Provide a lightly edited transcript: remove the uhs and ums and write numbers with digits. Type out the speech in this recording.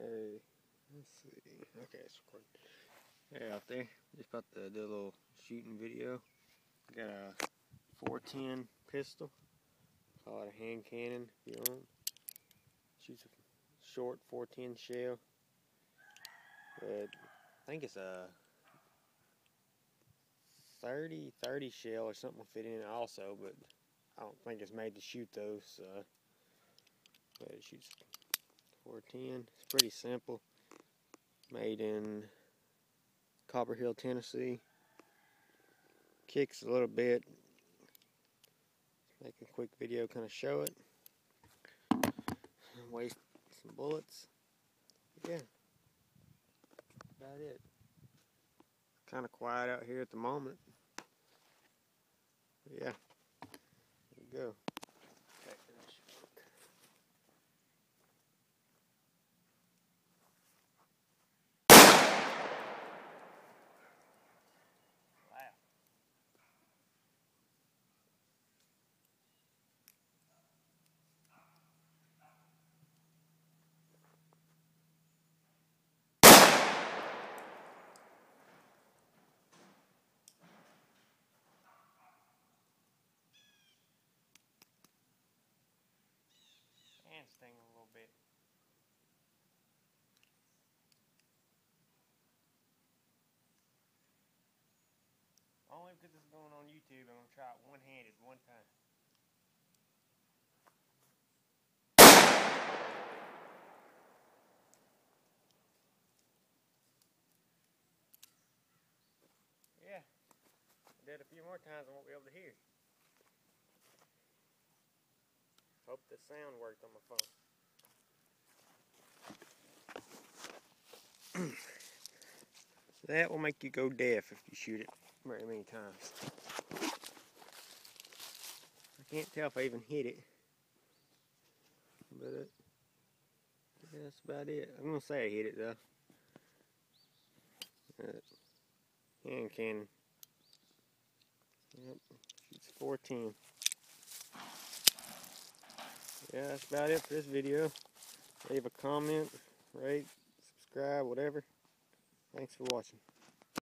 Hey, let's see. Okay, it's recording. Hey, out there. Just about to do a little shooting video. Got a 410 pistol. Call it a hand cannon if you want. Shoots a short 410 shell. But I think it's a 30 shell or something will fit in it also, but I don't think it's made to shoot those. But it shoots 410. It's pretty simple. Made in Copper Hill, Tennessee. Kicks a little bit. Make a quick video, kind of show it. Waste some bullets. Yeah, about it. Kind of quiet out here at the moment. But yeah, there you go. And sting a little bit. Only because it's going on YouTube, I'm going to try it one-handed one time. Yeah, I did a few more times, I won't be able to hear. Hope the sound worked on my phone. That will make you go deaf if you shoot it very many times. I can't tell if I even hit it, but yeah, that's about it. I'm gonna say I hit it though. Hand cannon. Yep, shoots 410. Yeah, that's about it for this video. Leave a comment, rate, subscribe, whatever. Thanks for watching.